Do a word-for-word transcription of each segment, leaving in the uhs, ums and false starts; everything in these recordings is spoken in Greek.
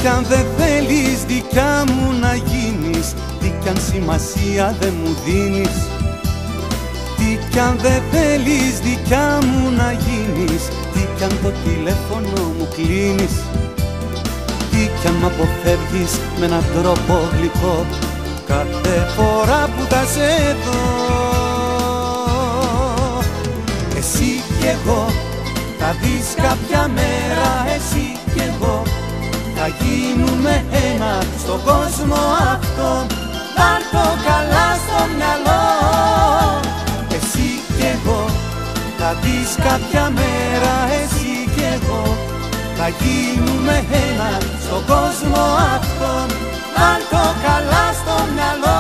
κι αν δεν θέλεις δικιά μου να γίνεις, τι κι αν σημασία δεν μου δίνεις, τι κι αν δεν θέλεις δικιά μου να γίνεις, τι κι αν το τηλέφωνο μου κλείνεις, τι κι αν μ' αποφεύγεις με έναν τρόπο γλυκό κάθε φορά που θα σε δω. Εσύ κι εγώ θα δεις κάποια μέρα, εσύ κι εγώ θα γίνουμε ένα στον κόσμο αυτό. Πάρ' το καλά στο μυαλό. Εσύ κι εγώ θα δεις κάποια μέρα, εσύ κι εγώ θα γίνουμε ένα στον κόσμο αυτό. Πάρ' το καλά στο μυαλό.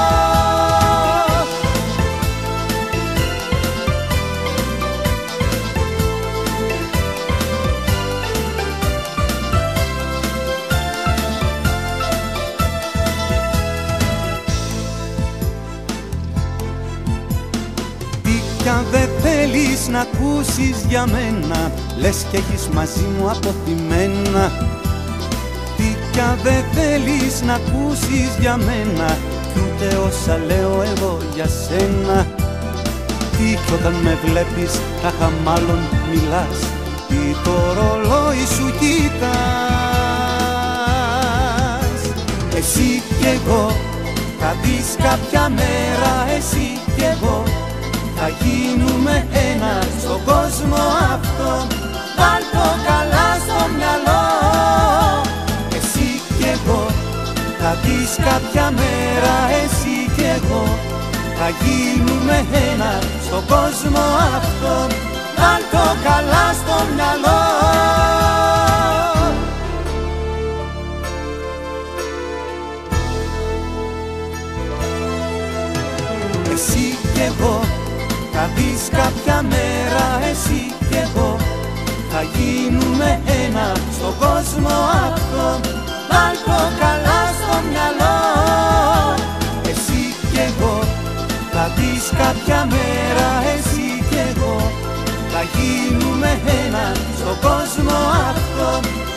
Κι αν δεν θέλεις να ακούσεις για μένα, λες κι έχεις μαζί μου αποθυμένα. Τι κι αν δεν θέλεις να ακούσεις για μένα, κι ούτε όσα λέω εγώ για σένα. Τι κι όταν με βλέπεις τάχα μάλλον μιλάς, τι το ρολόι σου κοιτάς. Εσύ κι εγώ θα δεις κάποια μέρα, εσύ κι εγώ θα γίνουμε ένα στον κόσμο αυτό. Βάλ' το καλά στο μυαλό. Εσύ κι εγώ θα δεις κάποια μέρα, εσύ κι εγώ θα γίνουμε ένα στον κόσμο αυτό. Βάλ' το καλά στο μυαλό. Εσύ κι εγώ θα δεις κάποια μέρα, εσύ κι εγώ θα γίνουμε ένα στον κόσμο αυτό. Βάλ' το καλά στο μυαλό. Εσύ κι εγώ θα δεις κάποια μέρα, εσύ κι εγώ θα γίνουμε ένα στον κόσμο αυτό.